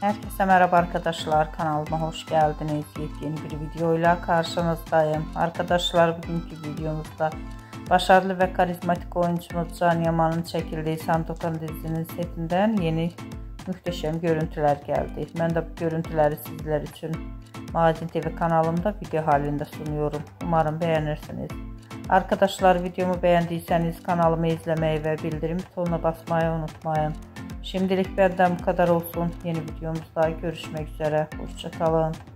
Herkese merhaba arkadaşlar, kanalıma hoş geldiniz. Yepyeni bir videoyla karşınızdayım. Arkadaşlar, bugünkü videomuzda başarılı ve karizmatik oyuncumuz Can Yaman'ın çekildiği Sandokan dizisinin setinden yeni muhteşem görüntüler geldi. Ben de bu görüntüleri sizler için Magazin TV kanalımda video halinde sunuyorum. Umarım beğenirsiniz. Arkadaşlar, videomu beğendiyseniz kanalımı izlemeyi ve bildirim butonuna basmayı unutmayın. Şimdilik benden bu kadar olsun. Yeni videomuzda görüşmek üzere. Hoşça kalın.